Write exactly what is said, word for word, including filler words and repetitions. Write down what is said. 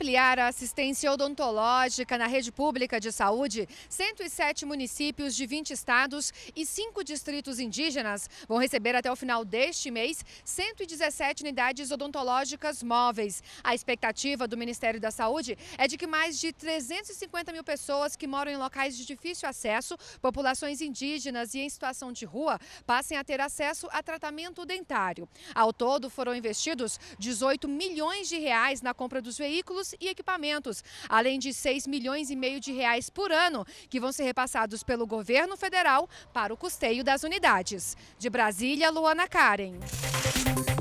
ampliar a assistência odontológica na rede pública de saúde, cento e sete municípios de vinte estados e cinco distritos indígenas vão receber até o final deste mês cento e dezessete unidades odontológicas móveis. A expectativa do Ministério da Saúde é de que mais de trezentas e cinquenta mil pessoas que moram em locais de difícil acesso, populações indígenas e em situação de rua, passem a ter acesso a tratamento dentário. Ao todo, foram investidos dezoito milhões de reais na compra dos veículos e equipamentos, além de seis milhões e meio de reais por ano, que vão ser repassados pelo governo federal para o custeio das unidades. De Brasília, Luana Karen.